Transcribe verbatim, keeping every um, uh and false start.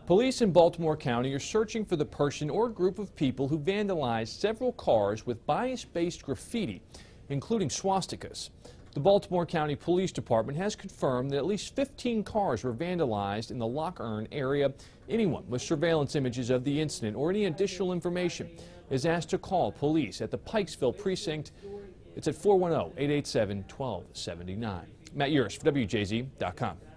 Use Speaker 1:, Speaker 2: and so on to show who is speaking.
Speaker 1: Police in Baltimore County are searching for the person or group of people who vandalized several cars with bias-based graffiti, including swastikas. The Baltimore County Police Department has confirmed that at least fifteen cars were vandalized in the Lock Earn area. Anyone with surveillance images of the incident or any additional information is asked to call police at the Pikesville precinct. It's at four one zero, eight eight seven, one two seven nine. Matt Yurus for W J Z dot com.